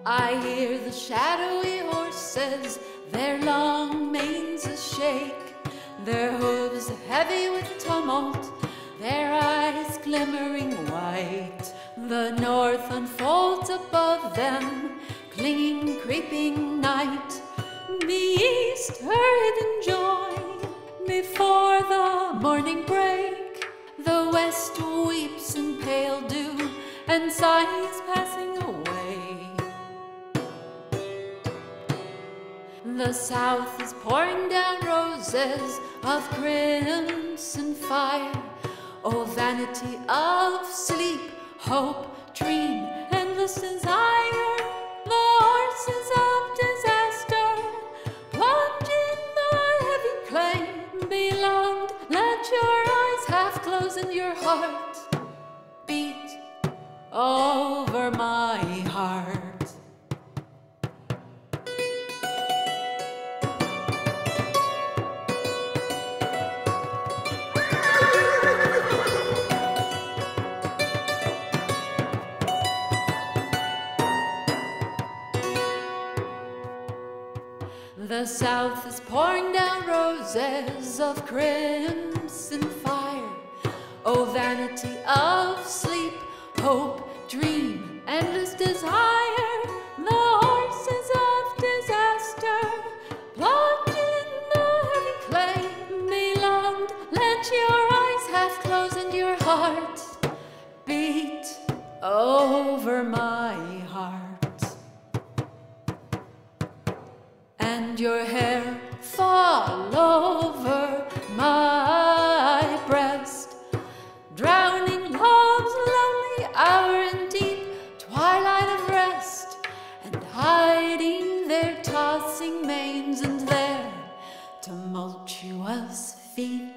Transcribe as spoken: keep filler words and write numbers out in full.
I hear the shadowy horses, their long manes a-shake, their hooves heavy with tumult, their eyes glimmering white. The north unfolds above them, clinging, creeping night. The east hurried in joy before the morning break. The west weeps in pale dew and sighs passing away. The south is pouring down roses of crimson fire. O vanity of sleep, hope, dream, endless desire. The horses of disaster plunge in the heavy clay. Beloved, let your eyes half close and your heart beat over my heart. The south is pouring down roses of crimson fire. O vanity of sleep, hope, dream, endless desire. The horses of disaster plunge in the heavy clay. Beloved, let your eyes half close and your heart beat over my heart. And your hair fall over my breast, drowning love's lonely hour in deep twilight of rest, and hiding their tossing manes and their tumultuous feet.